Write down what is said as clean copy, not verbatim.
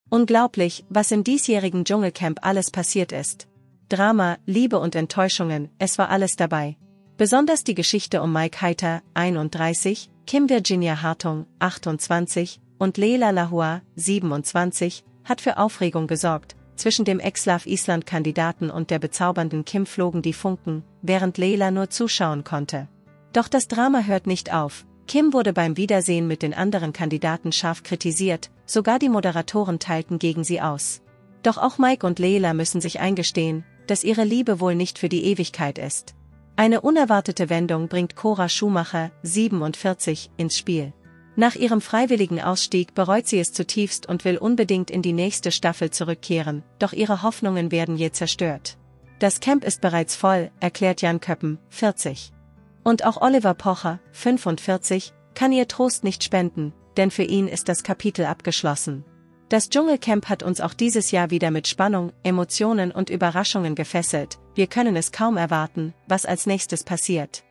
Unglaublich, was im diesjährigen Dschungelcamp alles passiert ist. Drama, Liebe und Enttäuschungen, es war alles dabei. Besonders die Geschichte um Mike Heiter, 31, Kim Virginia Hartung, 28, und Leila Lahua, 27, hat für Aufregung gesorgt. Zwischen dem Ex-Love Island-Kandidaten und der bezaubernden Kim flogen die Funken, während Leila nur zuschauen konnte. Doch das Drama hört nicht auf. Kim wurde beim Wiedersehen mit den anderen Kandidaten scharf kritisiert, sogar die Moderatoren teilten gegen sie aus. Doch auch Mike und Leila müssen sich eingestehen, dass ihre Liebe wohl nicht für die Ewigkeit ist. Eine unerwartete Wendung bringt Cora Schumacher, 47, ins Spiel. Nach ihrem freiwilligen Ausstieg bereut sie es zutiefst und will unbedingt in die nächste Staffel zurückkehren, doch ihre Hoffnungen werden jäh zerstört. Das Camp ist bereits voll, erklärt Jan Köppen, 40. Und auch Oliver Pocher, 45, kann ihr Trost nicht spenden, denn für ihn ist das Kapitel abgeschlossen. Das Dschungelcamp hat uns auch dieses Jahr wieder mit Spannung, Emotionen und Überraschungen gefesselt, wir können es kaum erwarten, was als nächstes passiert.